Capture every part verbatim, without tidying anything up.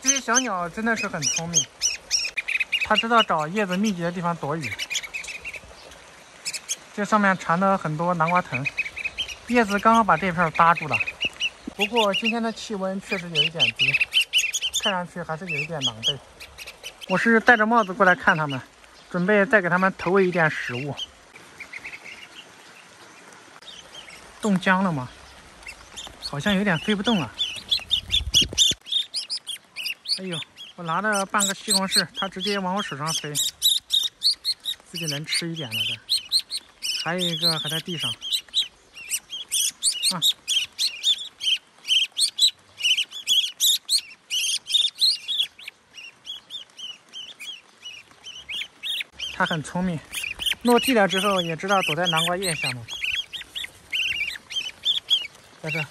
这些小鸟真的是很聪明，它知道找叶子密集的地方躲雨。这上面缠了很多南瓜藤，叶子刚好把这片搭住了。不过今天的气温确实有一点低，看上去还是有一点狼狈。我是戴着帽子过来看它们，准备再给它们投喂一点食物。冻僵了吗？好像有点飞不动了。哎呦，我拿了半个西红柿，它直接往我手上飞，自己能吃一点了的。还有一个还在地上。啊，它很聪明，落地了之后也知道躲在南瓜叶下面。在这，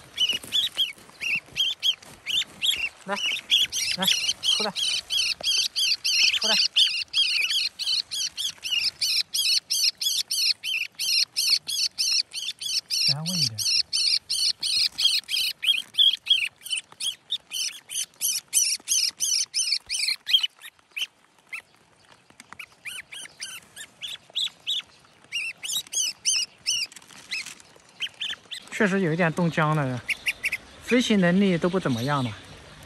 来，来，出来，出来。给它喂一点。确实有一点冻僵了，飞行能力都不怎么样了。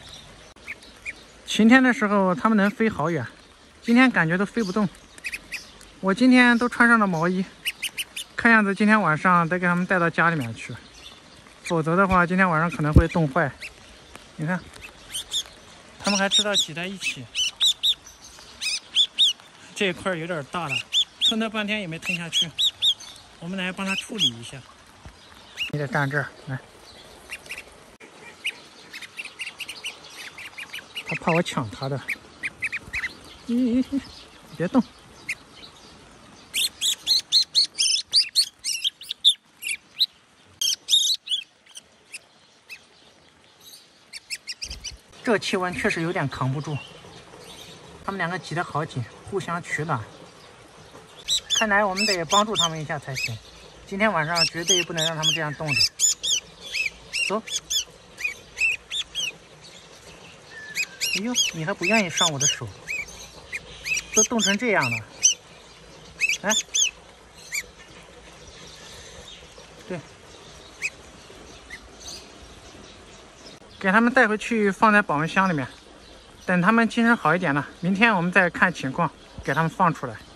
晴天的时候它们能飞好远，今天感觉都飞不动。我今天都穿上了毛衣，看样子今天晚上得给它们带到家里面去，否则的话今天晚上可能会冻坏。你看，它们还知道挤在一起。这一块有点大了，吞了半天也没吞下去，我们来帮它处理一下。你得站这儿来，他怕我抢他的。咦，别动。这气温确实有点扛不住，他们两个挤得好紧，互相取暖。看来我们得帮助他们一下才行。今天晚上绝对不能让他们这样冻着。走。哎呦，你还不愿意上我的手，都冻成这样了。来，对，给他们带回去放在保温箱里面，等他们精神好一点了，明天我们再看情况给他们放出来。